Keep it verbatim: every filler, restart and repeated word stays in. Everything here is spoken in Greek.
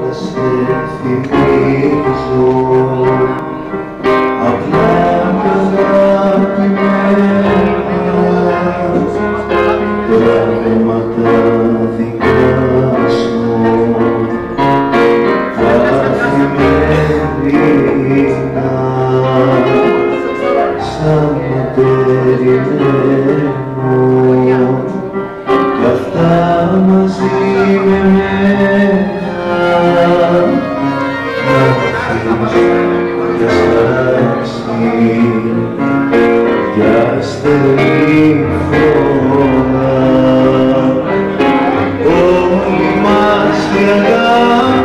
σε θυμίζω απλά κι αγαπημένα πράγματα δικά σου καθημερινά σαν να περιμένω κι αυτά μαζί με μένα να αφήσεις για στράξη για στενή φορά όλη μας η αγάπη